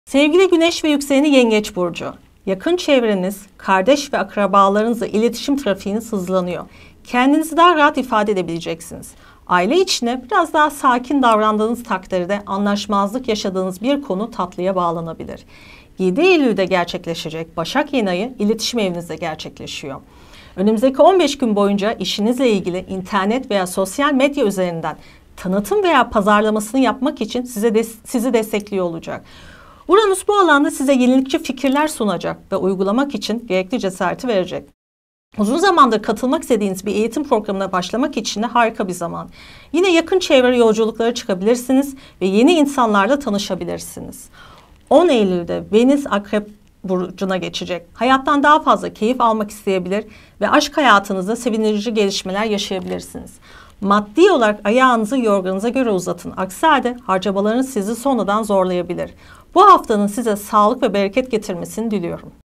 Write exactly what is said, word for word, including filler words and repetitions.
Sevgili Güneş ve yükseleni Yengeç Burcu. Yakın çevreniz, kardeş ve akrabalarınızla iletişim trafiğiniz hızlanıyor. Kendinizi daha rahat ifade edebileceksiniz. Aile içine biraz daha sakin davrandığınız takdirde anlaşmazlık yaşadığınız bir konu tatlıya bağlanabilir. yedi Eylül'de gerçekleşecek Başak Yeni ayı iletişim evinizde gerçekleşiyor. Önümüzdeki on beş gün boyunca işinizle ilgili internet veya sosyal medya üzerinden tanıtım veya pazarlamasını yapmak için size des sizi destekliyor olacak. Uranüs bu alanda size yenilikçi fikirler sunacak ve uygulamak için gerekli cesareti verecek. Uzun zamandır katılmak istediğiniz bir eğitim programına başlamak için de harika bir zaman. Yine yakın çevre yolculuklara çıkabilirsiniz ve yeni insanlarla tanışabilirsiniz. on Eylül'de Venüs Akrep burcuna geçecek. Hayattan daha fazla keyif almak isteyebilir ve aşk hayatınızda sevindirici gelişmeler yaşayabilirsiniz. Maddi olarak ayağınızı yorganınıza göre uzatın. Aksi halde harcamalarınız sizi sonradan zorlayabilir. Bu haftanın size sağlık ve bereket getirmesini diliyorum.